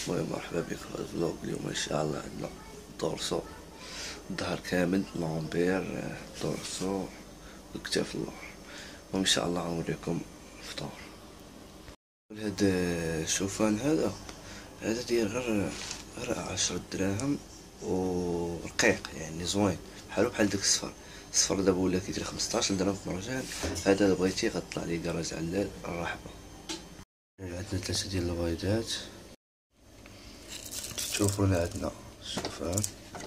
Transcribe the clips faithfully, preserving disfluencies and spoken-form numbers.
المهم مرحبا بك في هذا الفلوق. اليوم ان شاء الله عندنا دورسو، الظهر كامل، لومبير، دورسو والكتاف اللور. وان شاء الله غنوريكم الفطور. هاد الشوفان هذا هذا داير غير غير عشرة دراهم ورقيق، يعني زوين بحالو بحال داك الصفر. الصفر دابا ولا كيدير خمسطاش درهم في مرجان. هذا الا بغيتي غطلع لي كراج علال الرحبه. عندنا ثلاثه ديال البيضات. تشوفوا هنا عندنا الشوفان.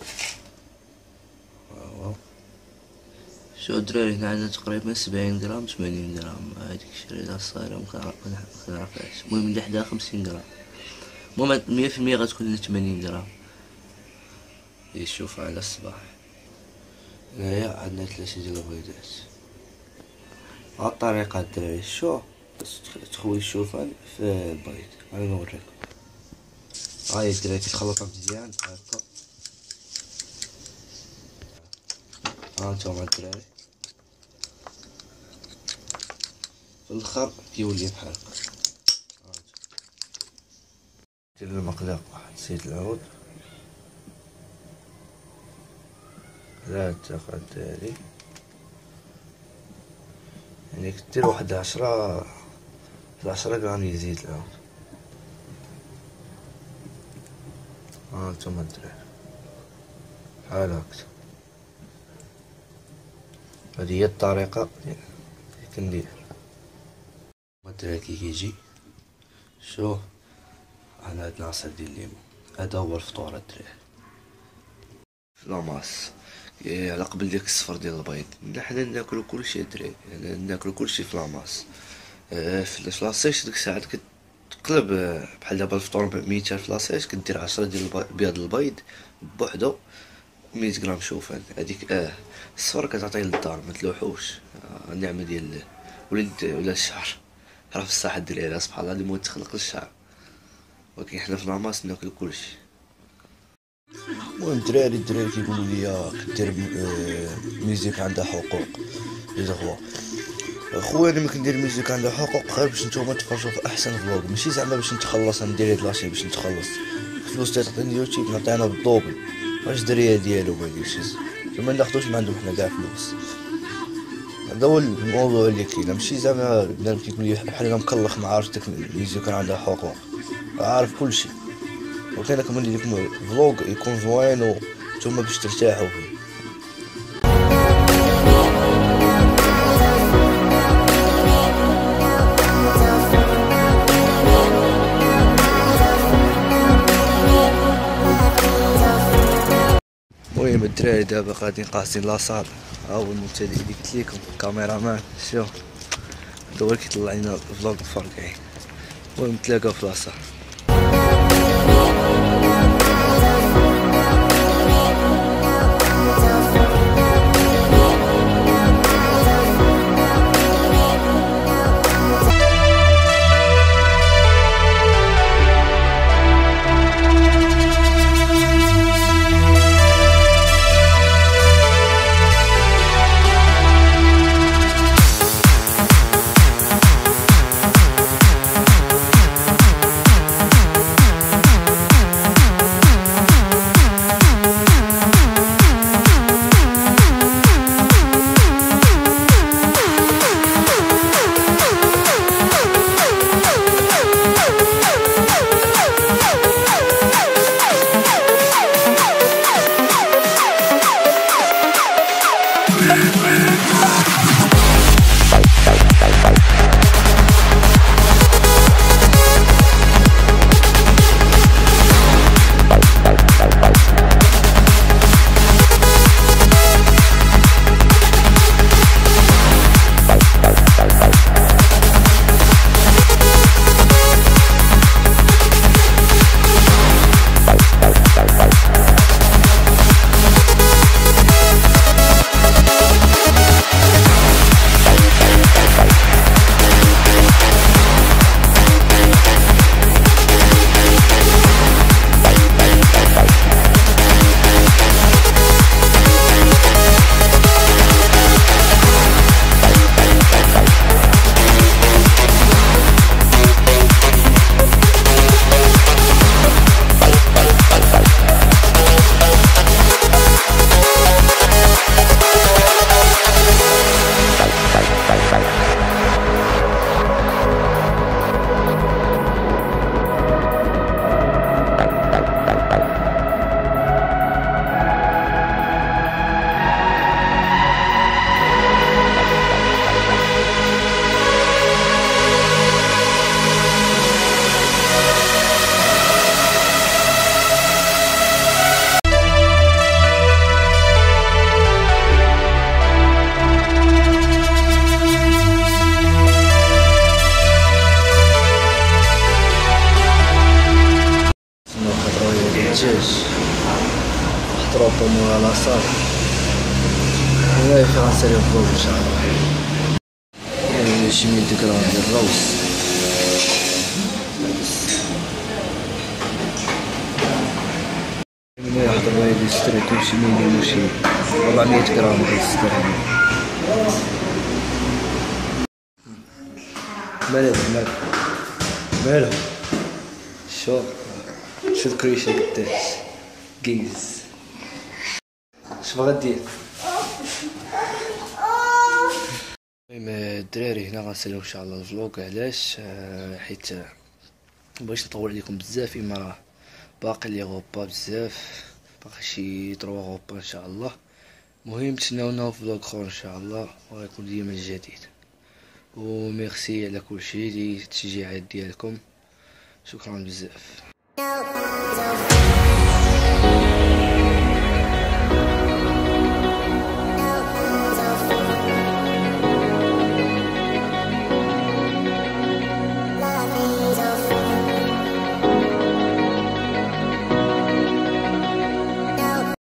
واو شو الدراري، هنا عندنا تقريبا سبعين غرام ثمانين غرام. هاديك الشريطه الصغيره مكنعرفهاش. المهم اللي حداها خمسين غرام. المهم مية في المية غتكون ثمانين غرام. هي الشوفان على الصباح. هنايا عندنا ثلاثه ديال البيضات. ها الطريقه الدراري، شو باش تخوي الشوفان في البيض. انا نوريكم. هاي الدراري كتخلطها مزيان هكا. ها نتوما الدراري في الاخر كيولي بحال هكا. دير المقلاق واحد زيت العود ثلاثة الدراري، يعني كدير واحد عشرة عشرة غرام ديال زيت العود. ها نتوما الدراري بحال هكا. هذه هي الطريقة اللي كندير. الدراري كي كيجي شوف، انا عندنا عصير ديال الليمون. هذا هو الفطور الدراري. فلاماس على قبل ديك الصفر ديال البيض. حنا ناكلو كلشي الدراري، ناكلو كلشي فلاماس. اه في لاصيش ديك الساعات كتقلب بحال دابا الفطور ميتين في لاصيش، كدير عشرة ديال بياض البيض بوحدو، مية غرام شوفان. هذيك اه الصفر كتعطيه للدار متلوحوش. آه النعمه ديال ولد ولا الشعر. راه في الصحه الدراري سبحان الله اللي مو تخلق للشعر، ولكن حنا في لاماس ناكلو كلشي. المهم الدراري الدراري كيقولوا لي كدير ميوزيك عندها حقوق. اذا هو خويا انا ما كندير ميوزيك عندها حقوق غير باش نتوما تفرجوا في احسن فلوق، ماشي زعما باش نتخلص ندير هاد لاشين باش نتخلص. الفلوس اللي تعطيني يوتيوب نعطينا بالدوبل. واش الدريه ديالو ما داكشي زعما ناخدوش من عندهم حنا كاع فلوس. هذا هو الموضوع اللي كاين، ماشي زعما بنادم كيقول لي بحال انا مكلخ ما عارفش داك الميوزيك عندها حقوق. عارف كلشي، ولكن انا كنولي لكم فلوق يكون زوين وانتوما باش ترتاحوا فيه. المهم الدراري دابا غاديين قاصدين لاصال. ها هو المبتدئ اللي قلت لكم، الكاميرامان. شوف هذا هو اللي كيطلع لنا الفلوق مفرقعين. المهم نتلاقاو في لاصال. نهبطو مورا لاصال. هنايا فين غنساليو الفلوق ان شاء الله. يعني شي مية غرام ديال الروز. هنايا حضر معايا ديال ستري كلشي مينيموم شي ربعمية غرام ديال السكر هنا. مالو مالو مالو شوف شوف كريشة قداش كيز. اش باغا دير؟ المهم الدراري هنا غنساليو ان شاء الله الفلوق. علاش؟ آه حيت مبغيتش نطول عليكم بزاف، اما راه باقي لي غوبا بزاف، باقي شي تروا غوبا ان شاء الله. المهم تسناونا في فلوق اخر ان شاء الله، وغيكون ديما الجديد. وميرسي على كلشي، التشجيعات ديالكم، شكرا بزاف.